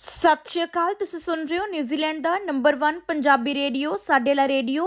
ਸਤਿ ਸ਼੍ਰੀ ਅਕਾਲ। ਤੁਸੀਂ ਸੁਣ ਰਹੇ ਹੋ ਨਿਊਜ਼ੀਲੈਂਡ ਦਾ ਨੰਬਰ 1 ਪੰਜਾਬੀ ਰੇਡੀਓ ਸਾਡੇ ਲਾ ਰੇਡੀਓ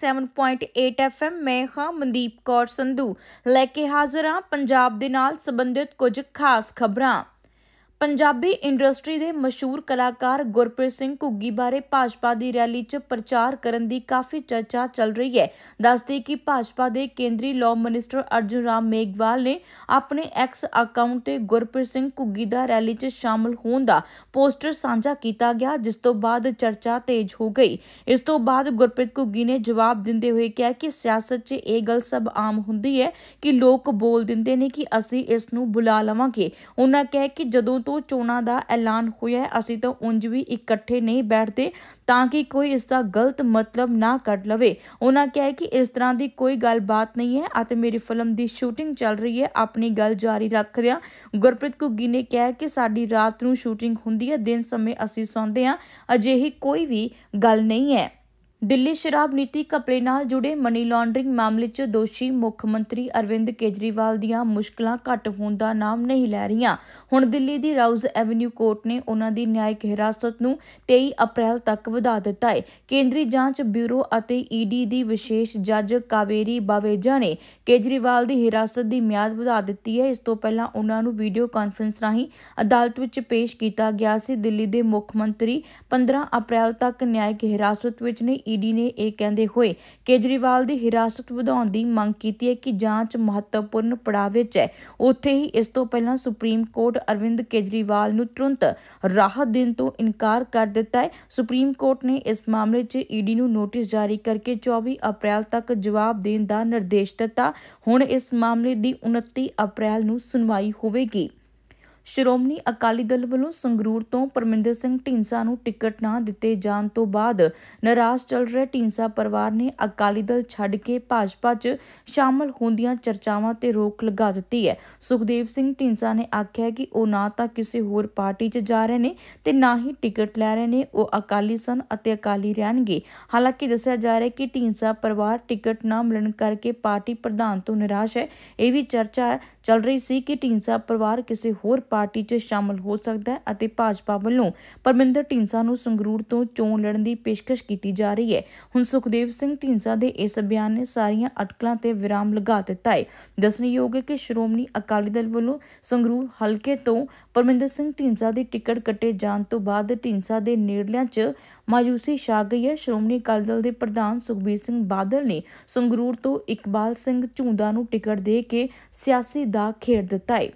87.8 FM। ਮੈਂ ਹਾਂ ਮਨਦੀਪ ਕੌਰ ਸੰਧੂ ਲੈ ਕੇ ਹਾਜ਼ਰ ਹਾਂ ਪੰਜਾਬ ਦੇ ਨਾਲ ਸੰਬੰਧਿਤ ਕੁਝ ਖਾਸ ਖਬਰਾਂ। ਪੰਜਾਬੀ ਇੰਡਸਟਰੀ ਦੇ ਮਸ਼ਹੂਰ ਕਲਾਕਾਰ ਗੁਰਪ੍ਰੀਤ ਸਿੰਘ ਘੁੱਗੀ ਬਾਰੇ ਭਾਜਪਾ ਦੀ ਰੈਲੀ 'ਚ ਪ੍ਰਚਾਰ ਕਰਨ ਦੀ ਕਾਫੀ ਚਰਚਾ ਚੱਲ ਰਹੀ ਹੈ। ਦੱਸਦੇ ਕਿ ਭਾਜਪਾ ਦੇ ਕੇਂਦਰੀ ਲਾਅ ਮਿਨਿਸਟਰ ਅਰਜੁਨ ਰਾਮ ਮੇਘਵਾਲ ਨੇ ਆਪਣੇ ਐਕਸ ਅਕਾਊਂਟ ਤੇ ਗੁਰਪ੍ਰੀਤ ਸਿੰਘ ਘੁੱਗੀ ਦਾ ਰੈਲੀ 'ਚ ਸ਼ਾਮਲ ਹੋਣ ਦਾ ਪੋਸਟਰ ਸਾਂਝਾ ਕੀਤਾ ਗਿਆ, ਜਿਸ ਤੋਂ ਬਾਅਦ ਚਰਚਾ ਤੇਜ਼ ਹੋ ਗਈ। ਇਸ ਤੋਂ ਬਾਅਦ ਗੁਰਪ੍ਰੀਤ ਘੁੱਗੀ ਨੇ ਜਵਾਬ ਦਿੰਦੇ ਹੋਏ ਕਿਹਾ ਕਿ ਸਿਆਸਤ 'ਚ ਇਹ ਗੱਲ ਸਭ ਆਮ ਹੁੰਦੀ ਹੈ ਕਿ ਲੋਕ ਬੋਲ ਦਿੰਦੇ ਨੇ ਕਿ ਅਸੀਂ ਇਸ ਨੂੰ ਬੁਲਾ ਲਵਾਂਗੇ। ਉਹਨਾਂ ਕਿਹਾ ਕਿ ਜਦੋਂ ਚੋਣਾਂ ਦਾ ਐਲਾਨ ਹੋਇਆ ਅਸੀਂ ਤਾਂ ਉਂਝ ਵੀ ਇਕੱਠੇ ਨਹੀਂ ਬੈਠਦੇ ਤਾਂ ਕਿ ਕੋਈ ਇਸ ਦਾ ਗਲਤ ਮਤਲਬ ਨਾ ਕੱਢ ਲਵੇ। ਉਹਨਾਂ ਕਿਹਾ ਕਿ ਇਸ ਤਰ੍ਹਾਂ ਦੀ ਕੋਈ ਗੱਲਬਾਤ ਨਹੀਂ ਹੈ ਅਤੇ ਮੇਰੀ ਫਿਲਮ ਦੀ ਸ਼ੂਟਿੰਗ ਚੱਲ ਰਹੀ ਹੈ। ਆਪਣੀ ਗੱਲ ਜਾਰੀ ਰੱਖਦਿਆਂ ਗੁਰਪ੍ਰੀਤ ਘੁੱਗੀ ਨੇ ਕਿਹਾ ਕਿ ਸਾਡੀ ਰਾਤ ਨੂੰ ਸ਼ੂਟਿੰਗ ਹੁੰਦੀ ਹੈ, ਦਿਨ ਸਮੇਂ ਅਸੀਂ ਸੌਂਦੇ ਹਾਂ, ਅਜਿਹੀ ਕੋਈ ਵੀ ਗੱਲ ਨਹੀਂ ਹੈ। ਦਿੱਲੀ ਸ਼ਰਾਬ ਨੀਤੀ ਘਪਲੇ ਨਾਲ ਜੁੜੇ ਮਨੀ ਲਾਂਡਰਿੰਗ ਮਾਮਲੇ 'ਚ ਦੋਸ਼ੀ ਮੁੱਖ ਮੰਤਰੀ ਅਰਵਿੰਦ ਕੇਜਰੀਵਾਲ ਦੀਆਂ ਮੁਸ਼ਕਲਾਂ ਘੱਟ ਹੋਣ ਦਾ ਨਾਮ ਨਹੀਂ ਲੈ ਰਹੀਆਂ। ਹੁਣ ਦਿੱਲੀ ਦੀ ਰਾਉਜ਼ ਐਵਨਿਊ ਕੋਰਟ ਨੇ ਉਹਨਾਂ ਦੀ ਨਿਆਇਕ ਹਿਰਾਸਤ ਨੂੰ 23 ਅਪ੍ਰੈਲ ਤੱਕ ਵਧਾ ਦਿੱਤਾ ਹੈ। ਕੇਂਦਰੀ ਜਾਂਚ ਬਿਊਰੋ ਅਤੇ ਈਡੀ ਦੀ ਵਿਸ਼ੇਸ਼ ਜੱਜ ਕਾਵੇਰੀ ਬਾਵੇਜਾ ਨੇ ਕੇਜਰੀਵਾਲ ਦੀ ਹਿਰਾਸਤ ਦੀ ਮਿਆਦ ਵਧਾ ਦਿੱਤੀ ਹੈ। ਇਸ ਤੋਂ ਪਹਿਲਾਂ ਉਹਨਾਂ ਨੂੰ ਵੀਡੀਓ ਕਾਨਫਰੰਸ ਰਾਹੀਂ ਅਦਾਲਤ ਵਿੱਚ ਪੇਸ਼ ਕੀਤਾ ਗਿਆ ਸੀ। ਦਿੱਲੀ ਦੇ ਮੁੱਖ ਮੰਤਰੀ 15 ਅਪ੍ਰੈਲ ਤੱਕ ਨਿਆਇਕ ਹਿਰਾਸਤ ਵਿੱਚ ਨੇ। ਈਡੀ ਨੇ ਇਹ ਕਹਿੰਦੇ ਹੋਏ ਕੇਜਰੀਵਾਲ ਦੀ ਹਿਰਾਸਤ ਵਧਾਉਣ ਦੀ ਮੰਗ ਕੀਤੀ ਹੈ ਕਿ ਜਾਂਚ ਮਹੱਤਵਪੂਰਨ ਪੜਾਅ ਵਿੱਚ ਹੈ। ਉੱਥੇ ਹੀ ਇਸ ਤੋਂ ਪਹਿਲਾਂ ਸੁਪਰੀਮ ਕੋਰਟ ਅਰਵਿੰਦ ਕੇਜਰੀਵਾਲ ਨੂੰ ਤੁਰੰਤ ਰਾਹਤ ਦੇਣ ਤੋਂ ਇਨਕਾਰ ਕਰ ਦਿੱਤਾ ਹੈ। ਸੁਪਰੀਮ ਕੋਰਟ ਨੇ ਇਸ ਮਾਮਲੇ 'ਚ ਈਡੀ ਨੂੰ ਨੋਟਿਸ ਜਾਰੀ ਕਰਕੇ 24 ਅਪ੍ਰੈਲ ਤੱਕ ਜਵਾਬ ਦੇਣ ਦਾ ਨਿਰਦੇਸ਼ ਦਿੱਤਾ। ਹੁਣ ਇਸ ਮਾਮਲੇ ਦੀ 29 ਅਪ੍ਰੈਲ ਨੂੰ ਸੁਣਵਾਈ ਹੋਵੇਗੀ। ਸ਼੍ਰੋਮਣੀ ਅਕਾਲੀ ਦਲ ਵੱਲੋਂ ਸੰਗਰੂਰ ਤੋਂ ਪਰਮਿੰਦਰ ਸਿੰਘ ਢੀਂਡਸਾ ਨੂੰ ਟਿਕਟ ਨਾ ਦਿੱਤੇ ਜਾਣ ਤੋਂ ਬਾਅਦ ਨਾਰਾਜ਼ ਚੱਲ ਰਹੇ ਢੀਂਡਸਾ ਪਰਿਵਾਰ ਨੇ ਅਕਾਲੀ ਦਲ ਛੱਡ ਕੇ ਭਾਜਪਾ 'ਚ ਸ਼ਾਮਲ ਹੋਣ ਦੀਆਂ ਚਰਚਾਵਾਂ ਤੇ ਰੋਕ ਲਗਾ ਦਿੱਤੀ ਹੈ। ਸੁਖਦੇਵ ਸਿੰਘ ਢੀਂਡਸਾ ਨੇ ਆਖਿਆ ਕਿ ਉਹ ਨਾ ਤਾਂ ਕਿਸੇ ਹੋਰ ਪਾਰਟੀ 'ਚ ਜਾ ਰਹੇ ਨੇ ਤੇ ਨਾ ਹੀ ਟਿਕਟ ਲੈ ਰਹੇ ਨੇ। ਉਹ ਅਕਾਲੀ ਸਨ ਅਤੇ ਅਕਾਲੀ ਰਹਿਣਗੇ। ਹਾਲਾਂਕਿ ਦੱਸਿਆ ਜਾ ਰਿਹਾ ਹੈ ਕਿ ਢੀਂਡਸਾ ਪਰਿਵਾਰ ਟਿਕਟ ਨਾ ਮਿਲਣ ਕਰਕੇ ਪਾਰਟੀ ਪ੍ਰਧਾਨ ਤੋਂ ਨਿਰਾਸ਼ ਹੈ। ਇਹ ਵੀ ਚਰਚਾ ਚੱਲ ਰਹੀ ਸੀ ਕਿ ਢੀਂਡਸਾ ਪਰਿਵਾਰ ਕਿਸੇ ਹੋਰ ਪਾਰਟੀ 'ਚ ਸ਼ਾਮਲ ਹੋ ਸਕਦਾ ਹੈ ਅਤੇ ਭਾਜਪਾ ਵੱਲੋਂ ਪਰਮਿੰਦਰ ਢੀਂਡਸਾ ਨੂੰ ਸੰਗਰੂਰ ਤੋਂ ਚੋਣ ਲੜਨ ਦੀ ਪੇਸ਼ਕਸ਼ ਕੀਤੀ ਜਾ ਰਹੀ ਹੈ। ਹੁਣ ਸੁਖਦੇਵ ਸਿੰਘ ਢੀਂਡਸਾ ਦੇ ਇਸ ਬਿਆਨ ਨੇ ਸਾਰੀਆਂ ਅਟਕਲਾਂ ਤੇ ਵਿਰਾਮ ਲਗਾ ਦਿੱਤਾ ਹੈ। ਦੱਸਣਯੋਗ ਹੈ ਕਿ ਸ਼੍ਰੋਮਣੀ ਅਕਾਲੀ ਦਲ ਵੱਲੋਂ ਸੰਗਰੂਰ ਹਲਕੇ ਤੋਂ ਪਰਮਿੰਦਰ ਸਿੰਘ ਢੀਂਡਸਾ ਦੀ ਟਿਕਟ ਕੱਟੇ ਜਾਣ ਤੋਂ ਬਾਅਦ ਢੀਂਡਸਾ ਦੇ ਨੇੜਲਿਆਂ 'ਚ ਮਾਯੂਸੀ ਛਾ ਗਈ ਹੈ। ਸ਼੍ਰੋਮਣੀ ਅਕਾਲੀ ਦਲ ਦੇ ਪ੍ਰਧਾਨ ਸੁਖਬੀਰ ਸਿੰਘ ਬਾਦਲ ਨੇ ਸੰਗਰੂਰ ਤੋਂ ਇਕਬਾਲ ਸਿੰਘ ਝੂੰਦਾ ਨੂੰ ਟਿਕਟ ਦੇ ਕੇ ਸਿਆਸੀ ਦਾਅ ਖੇਡ ਦਿੱਤਾ ਹੈ।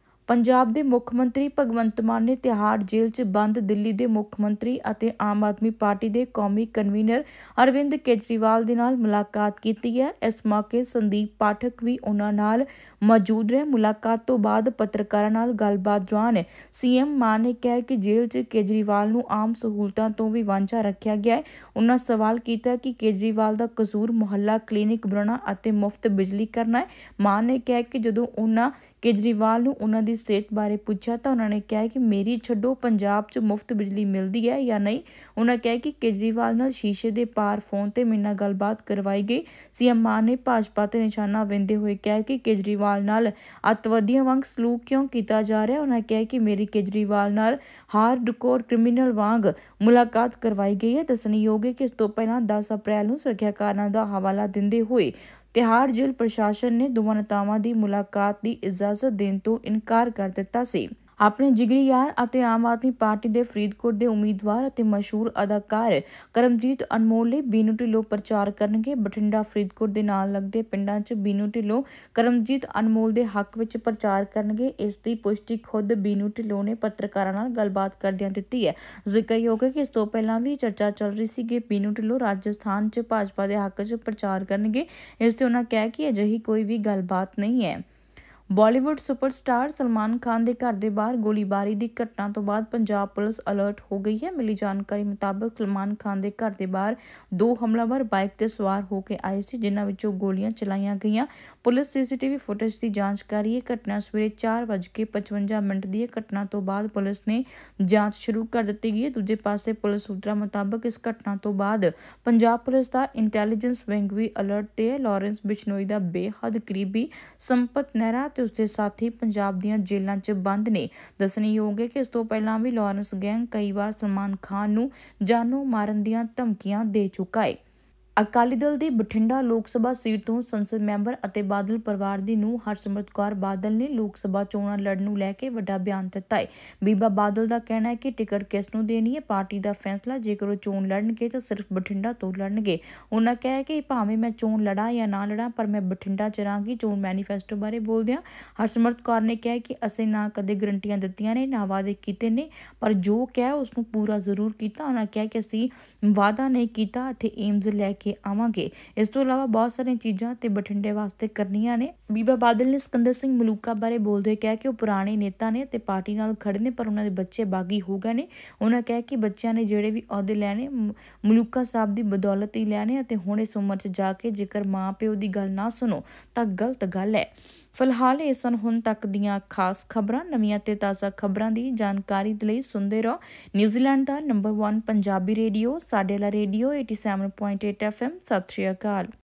ਪੰਜਾਬ ਦੇ ਮੁੱਖ ਮੰਤਰੀ ਭਗਵੰਤ ਮਾਨ ਨੇ ਤਿਹਾੜ ਜੇਲ੍ਹ 'ਚ ਬੰਦ ਦਿੱਲੀ ਦੇ ਮੁੱਖ ਮੰਤਰੀ ਅਤੇ ਆਮ ਆਦਮੀ ਪਾਰਟੀ ਦੇ ਕੌਮੀ ਕਨਵੀਨਰ ਅਰਵਿੰਦ ਕੇਜਰੀਵਾਲ ਦੇ ਨਾਲ ਮੁਲਾਕਾਤ ਕੀਤੀ ਹੈ। ਇਸ ਮੌਕੇ ਸੰਦੀਪ ਪਾਠਕ ਵੀ ਉਹਨਾਂ ਨਾਲ ਮੌਜੂਦ ਰਹੇ। ਮੁਲਾਕਾਤ ਤੋਂ ਬਾਅਦ ਪੱਤਰਕਾਰਾਂ ਨਾਲ ਗੱਲਬਾਤ ਦੌਰਾਨ ਸੀਐਮ ਮਾਨ ਨੇ ਕਿਹਾ ਕਿ ਜੇਲ੍ਹ 'ਚ ਕੇਜਰੀਵਾਲ ਨੂੰ ਆਮ ਸਹੂਲਤਾਂ ਤੋਂ ਵੀ ਵਾਂਝਾ ਰੱਖਿਆ ਗਿਆ ਹੈ। ਉਹਨਾਂ ਸਵਾਲ ਕੀਤਾ ਕਿ ਕੇਜਰੀਵਾਲ ਦਾ ਕਸੂਰ ਮੁਹੱਲਾ ਕਲੀਨਿਕ ਬਣਾਉਣਾ ਅਤੇ ਮੁਫਤ ਬਿਜਲੀ ਕਰਨਾ ਹੈ। ਮਾਨ ਨੇ ਕਿਹਾ ਕਿ ਜਦੋਂ ਉਹਨਾਂ ਕੇਜਰੀਵਾਲ ਨੂੰ ਉਹਨਾਂ ਦੀ ਸਿਹਤ ਬਾਰੇ ਪੁੱਛਿਆ ਤਾਂ ਉਹਨਾਂ ਨੇ ਕਿਹਾ ਕਿ ਮੇਰੀ ਛੱਡੋ, ਪੰਜਾਬ 'ਚ ਮੁਫਤ ਬਿਜਲੀ ਮਿਲਦੀ ਹੈ ਜਾਂ ਨਹੀਂ। ਉਹਨਾਂ ਕਿਹਾ ਕਿ ਕੇਜਰੀਵਾਲ ਨਾਲ ਸ਼ੀਸ਼ੇ ਦੇ ਪਾਰ ਫੋਨ ਤੇ ਮੇਰੇ ਨਾਲ ਗੱਲਬਾਤ ਕਰਵਾਈ ਗਈ। ਸੀਐਮ ਮਾਨ ਨੇ ਭਾਜਪਾ ਤੇ ਨਿਸ਼ਾਨਾ ਵਿੰਨ੍ਹਦੇ ਹੋਏ ਕਿਹਾ ਕਿ ਕੇਜਰੀਵਾਲ ਨਾਲ ਅੱਤਵਾਦੀਆਂ ਵਾਂਗ ਸਲੂਕ ਕਿਉਂ ਕੀਤਾ ਜਾ ਰਿਹਾ। ਉਹਨਾਂ ਕਿਹਾ ਕਿ ਮੇਰੀ ਕੇਜਰੀਵਾਲ ਨਾਲ ਹਾਰਡਕੋਰ ਕ੍ਰਿਮੀਨਲ ਵਾਂਗ ਮੁਲਾਕਾਤ ਕਰਵਾਈ ਗਈ ਹੈ। ਦੱਸਣਯੋਗ ਹੈ ਕਿ ਇਸ ਤੋਂ ਪਹਿਲਾਂ 10 ਅਪ੍ਰੈਲ ਨੂੰ ਸੁਰੱਖਿਆ ਕਾਰਨਾਂ ਦਾ ਹਵਾਲਾ ਦਿੰਦੇ ਹੋਏ ਤਿਹਾੜ ਜੇਲ੍ਹ ਪ੍ਰਸ਼ਾਸਨ ਨੇ ਦੋਵਾਂ ਨੇਤਾਵਾਂ ਦੀ ਮੁਲਾਕਾਤ ਦੀ ਇਜਾਜ਼ਤ ਦੇਣ ਤੋਂ ਇਨਕਾਰ ਕਰ ਦਿੱਤਾ ਸੀ। ਆਪਣੇ ਜਿਗਰੀ ਯਾਰ ਅਤੇ ਆਮ ਆਦਮੀ ਪਾਰਟੀ ਦੇ ਫਰੀਦਕੋਟ ਦੇ ਉਮੀਦਵਾਰ ਅਤੇ ਮਸ਼ਹੂਰ ਅਦਾਕਾਰ ਕਰਮਜੀਤ ਅਨਮੋਲ ਲਈ ਬੀਨੂ ਢਿੱਲੋਂ ਪ੍ਰਚਾਰ ਕਰਨਗੇ। ਬਠਿੰਡਾ ਫਰੀਦਕੋਟ ਦੇ ਨਾਲ ਲੱਗਦੇ ਪਿੰਡਾਂ 'ਚ ਬੀਨੂ ਢਿੱਲੋਂ ਕਰਮਜੀਤ ਅਨਮੋਲ ਦੇ ਹੱਕ ਵਿੱਚ ਪ੍ਰਚਾਰ ਕਰਨਗੇ। ਇਸ ਦੀ ਪੁਸ਼ਟੀ ਖੁਦ ਬੀਨੂ ਢਿੱਲੋਂ ਨੇ ਪੱਤਰਕਾਰਾਂ ਨਾਲ ਗੱਲਬਾਤ ਕਰਦਿਆਂ ਦਿੱਤੀ ਹੈ। ਜ਼ਿਕਰਯੋਗ ਹੈ ਕਿ ਇਸ ਤੋਂ ਪਹਿਲਾਂ ਵੀ ਚਰਚਾ ਚੱਲ ਰਹੀ ਸੀ ਕਿ ਬੀਨੂ ਢਿੱਲੋਂ ਰਾਜਸਥਾਨ 'ਚ ਭਾਜਪਾ ਦੇ ਹੱਕ 'ਚ ਪ੍ਰਚਾਰ ਕਰਨਗੇ। ਇਸ ਤੇ ਉਹਨਾਂ ਕਿਹਾ ਕਿ ਅਜਿਹੀ ਕੋਈ ਵੀ ਗੱਲਬਾਤ ਨਹੀਂ ਹੈ। ਬਾਲੀਵੁੱਡ ਸੁਪਰਸਟਾਰ ਸਲਮਾਨ ਖਾਨ ਦੇ ਘਰ ਦੇ ਬਾਹਰ ਗੋਲੀਬਾਰੀ ਦੀ ਘਟਨਾ ਤੋਂ ਬਾਅਦ ਪੰਜਾਬ ਪੁਲਿਸ ਅਲਰਟ ਹੋ ਗਈ ਹੈ। ਮਿਲੀ ਜਾਣਕਾਰੀ ਮੁਤਾਬਕ ਸਲਮਾਨ ਖਾਨ ਦੇ ਘਰ ਦੇ ਬਾਹਰ 2 ਹਮਲਾਵਰ ਬਾਈਕ ਤੇ ਸਵਾਰ ਹੋ ਕੇ ਆਏ ਸੀ, ਜਿਨ੍ਹਾਂ ਵਿੱਚੋਂ ਗੋਲੀਆਂ ਚਲਾਈਆਂ ਗਈਆਂ। ਪੁਲਿਸ ਸੀਸੀਟੀਵੀ ਫੁਟੇਜ ਦੀ ਜਾਂਚ ਕਰ ਰਹੀ ਹੈ। ਘਟਨਾ ਸਵੇਰੇ 4:55 ਦੀ ਹੈ। ਘਟਨਾ ਤੋਂ ਬਾਅਦ ਪੁਲਿਸ ਨੇ ਜਾਂਚ ਸ਼ੁਰੂ ਕਰ ਦਿੱਤੀ ਗਈ ਹੈ। ਦੂਜੇ ਪਾਸੇ ਪੁਲਿਸ ਸੂਤਰਾਂ ਮੁਤਾਬਕ ਇਸ ਘਟਨਾ ਤੋਂ ਬਾਅਦ ਪੰਜਾਬ ਪੁਲਿਸ ਦਾ ਇੰਟੈਲੀਜੈਂਸ ਵਿੰਗ ਵੀ ਅਲਰਟ ਤੇ ਹੈ। ਲਾਰੈਂਸ ਬਿਸ਼ਨੋਈ ਦਾ ਬੇਹੱਦ ਕਰੀਬੀ ਸੰਪਤ ਨਹਿਰਾ ਤੇ ਉਸਦੇ ਸਾਥੀ ਪੰਜਾਬ ਦੀਆਂ ਜੇਲ੍ਹਾਂ 'ਚ ਬੰਦ ਨੇ। ਦੱਸਣਯੋਗ ਹੈ ਕਿ ਇਸ ਤੋਂ ਪਹਿਲਾਂ ਵੀ ਲਾਰੈਂਸ ਗੈਂਗ ਕਈ ਵਾਰ ਸਲਮਾਨ ਖਾਨ ਨੂੰ ਜਾਨੋਂ ਮਾਰਨ ਦੀਆਂ ਧਮਕੀਆਂ ਦੇ ਚੁੱਕਾ ਹੈ। ਅਕਾਲੀ ਦਲ ਦੀ ਬਠਿੰਡਾ ਲੋਕ ਸਭਾ ਸੀਟ ਤੋਂ ਸੰਸਦ ਮੈਂਬਰ ਅਤੇ ਬਾਦਲ ਪਰਿਵਾਰ ਦੀ ਨੂੰਹ ਹਰਸਿਮਰਤ ਕੌਰ ਬਾਦਲ ਨੇ ਲੋਕ ਸਭਾ ਚੋਣਾਂ ਲੜਨ ਨੂੰ ਲੈ ਕੇ ਵੱਡਾ ਬਿਆਨ ਦਿੱਤਾ ਹੈ। ਬੀਬਾ ਬਾਦਲ ਦਾ ਕਹਿਣਾ ਹੈ ਕਿ ਟਿਕਟ ਕਿਸ ਨੂੰ ਦੇਣੀ ਹੈ ਪਾਰਟੀ ਦਾ ਫੈਸਲਾ, ਜੇਕਰ ਉਹ ਚੋਣ ਲੜਨਗੇ ਤਾਂ ਸਿਰਫ ਬਠਿੰਡਾ ਤੋਂ ਲੜਨਗੇ। ਉਹਨਾਂ ਕਿਹਾ ਕਿ ਭਾਵੇਂ ਮੈਂ ਚੋਣ ਲੜਾਂ ਜਾਂ ਨਾ ਲੜਾਂ ਪਰ ਮੈਂ ਬਠਿੰਡਾ 'ਚ ਰਹਾਂਗੀ। ਚੋਣ ਮੈਨੀਫੈਸਟੋ ਬਾਰੇ ਬੋਲਦਿਆਂ ਹਰਸਿਮਰਤ ਕੌਰ ਨੇ ਕਿਹਾ ਕਿ ਅਸੀਂ ਨਾ ਕਦੇ ਗਰੰਟੀਆਂ ਦਿੱਤੀਆਂ ਨੇ ਨਾ ਵਾਅਦੇ ਕੀਤੇ ਨੇ, ਪਰ ਜੋ ਕਿਹਾ ਉਸ ਨੂੰ ਪੂਰਾ ਜ਼ਰੂਰ ਕੀਤਾ। ਉਹਨਾਂ ਕਿਹਾ ਕਿ ਅਸੀਂ ਵਾਅਦਾ ਨਹੀਂ ਕੀਤਾ ਅਤੇ ਏਮਜ਼ ਲੈ ਕੇ ਆਵਾਂਗੇ। ਇਸ ਤੋਂ ਇਲਾਵਾ ਬਹੁਤ ਸਾਰੀਆਂ ਚੀਜ਼ਾਂ ਤੇ ਬਠਿੰਡੇ ਵਾਸਤੇ ਕਰਨੀਆਂ ਨੇ। ਬੀਬਾ ਬਾਦਲ ਨੇ ਸਿਕੰਦਰ ਸਿੰਘ ਮਲੂਕਾ ਬਾਰੇ ਬੋਲਦੇ ਕਿਹਾ ਕਿ ਉਹ ਪੁਰਾਣੇ ਨੇਤਾ ਨੇ ਤੇ ਪਾਰਟੀ ਨਾਲ ਖੜੇ ਨੇ, ਪਰ ਉਹਨਾਂ ਦੇ ਬੱਚੇ ਬਾਗੀ ਹੋ ਗਏ ਨੇ। ਉਹਨਾਂ ਕਿਹਾ ਕਿ ਬੱਚਿਆਂ ਨੇ ਜਿਹੜੇ ਵੀ ਅਹੁਦੇ ਲੈਣੇ ਮਲੂਕਾ ਸਾਹਿਬ ਦੀ ਬਦੌਲਤ ਹੀ ਲੈਣੇ ਅਤੇ ਹੁਣ ਇਸ ਉਮਰ 'ਚ ਜਾ ਕੇ ਜੇਕਰ ਮਾਂ ਪਿਓ ਦੀ ਗੱਲ ਨਾ ਸੁਣੋ ਤਾਂ ਗਲਤ ਗੱਲ ਹੈ। ਫਿਲਹਾਲ ਇਹ ਸਨ ਹੁਣ ਤੱਕ ਦੀਆਂ ਖਾਸ ਖਬਰਾਂ। ਨਵੀਆਂ ਤੇ ਤਾਜ਼ਾ ਖਬਰਾਂ ਦੀ ਜਾਣਕਾਰੀ ਦੇ ਲਈ ਸੁਣਦੇ ਰਹੋ ਨਿਊਜ਼ੀਲੈਂਡ ਦਾ ਨੰਬਰ 1 ਪੰਜਾਬੀ ਰੇਡੀਓ ਸਾਡੇ ਵਾਲਾ ਰੇਡੀਓ 87.8 FM। ਸਤਿ ਸ਼੍ਰੀ ਅਕਾਲ।